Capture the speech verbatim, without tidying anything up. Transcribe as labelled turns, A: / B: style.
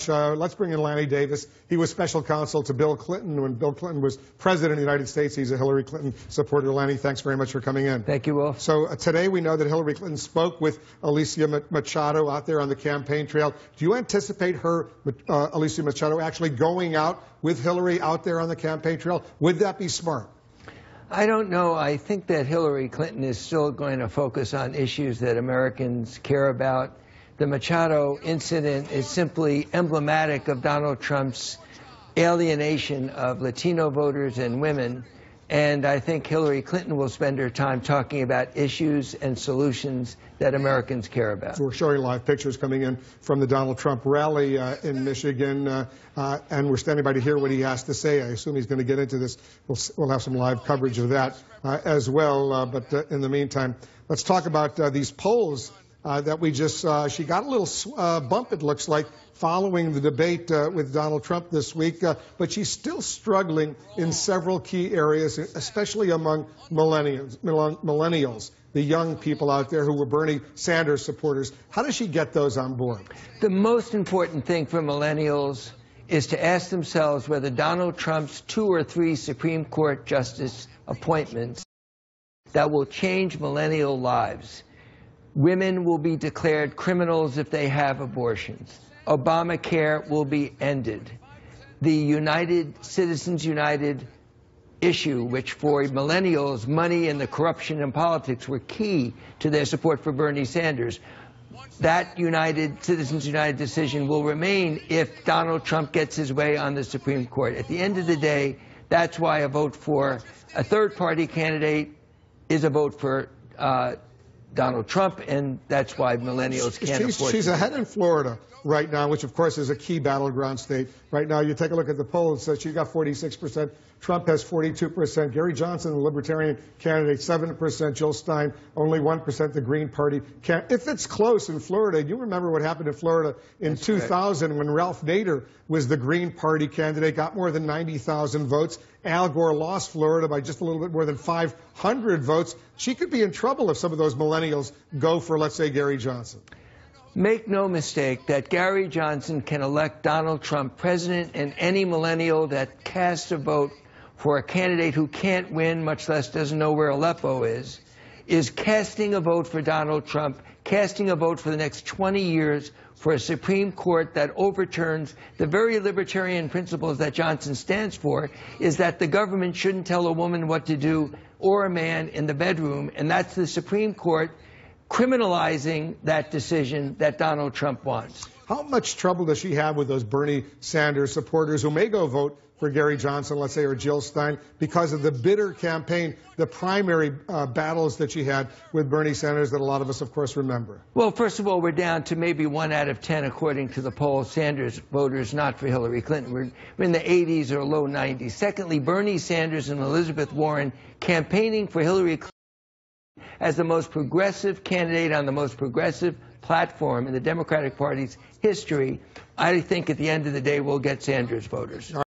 A: Uh, let's bring in Lanny Davis. He was special counsel to Bill Clinton when Bill Clinton was president of the United States. He's a Hillary Clinton supporter. Lanny, thanks very much for coming in.
B: Thank you, Wolf.
A: So uh, today we know that Hillary Clinton spoke with Alicia Machado out there on the campaign trail. Do you anticipate her, uh, Alicia Machado, actually going out with Hillary out there on the campaign trail? Would that be smart?
B: I don't know. I think that Hillary Clinton is still going to focus on issues that Americans care about. The Machado incident is simply emblematic of Donald Trump's alienation of Latino voters and women, and I think Hillary Clinton will spend her time talking about issues and solutions that Americans care about.
A: We're showing live pictures coming in from the Donald Trump rally uh, in Michigan, uh, uh, and we're standing by to hear what he has to say. I assume he's going to get into this. We'll, we'll have some live coverage of that uh, as well, uh, but uh, in the meantime, let's talk about uh, these polls Uh, that we just saw. She got a little uh, bump, it looks like, following the debate uh, with Donald Trump this week, uh, but she's still struggling in several key areas, especially among millennials, millennials, the young people out there who were Bernie Sanders supporters. How does she get those on board?
B: The most important thing for millennials is to ask themselves whether Donald Trump's two or three Supreme Court justice appointments that will change millennial lives. Women will be declared criminals if they have abortions. Obamacare will be ended. The United Citizens United issue, which for millennials, money and the corruption in politics were key to their support for Bernie Sanders. That United Citizens United decision will remain if Donald Trump gets his way on the Supreme Court. At the end of the day, that's why a vote for a third-party candidate is a vote for uh, Donald Trump, and that's why millennials can't
A: she's,
B: afford
A: She's
B: to.
A: ahead in Florida right now, which, of course, is a key battleground state. Right now, you take a look at the polls. So she's got forty-six percent. Trump has forty-two percent. Gary Johnson, the Libertarian candidate, seven percent. Jill Stein, only one percent. The Green Party. Can, if it's close in Florida, you remember what happened in Florida in that's two thousand right. when Ralph Nader was the Green Party candidate, got more than ninety thousand votes. Al Gore lost Florida by just a little bit more than five hundred votes. She could be in trouble if some of those millennials go for, let's say, Gary Johnson.
B: Make no mistake that Gary Johnson can elect Donald Trump president, and any millennial that casts a vote for a candidate who can't win, much less doesn't know where Aleppo is, is casting a vote for Donald Trump, casting a vote for the next twenty years for a Supreme Court that overturns the very libertarian principles that Johnson stands for, is that the government shouldn't tell a woman what to do or a man in the bedroom, and that's the Supreme Court criminalizing that decision that Donald Trump wants.
A: How much trouble does she have with those Bernie Sanders supporters who may go vote for Gary Johnson, let's say, or Jill Stein, because of the bitter campaign, the primary uh, battles that she had with Bernie Sanders that a lot of us, of course, remember?
B: Well, first of all, we're down to maybe one out of ten, according to the poll, Sanders voters not for Hillary Clinton. We're, we're in the eighties or low nineties. Secondly, Bernie Sanders and Elizabeth Warren campaigning for Hillary Clinton as the most progressive candidate on the most progressive platform in the Democratic Party's history. I think at the end of the day we'll get Sanders voters.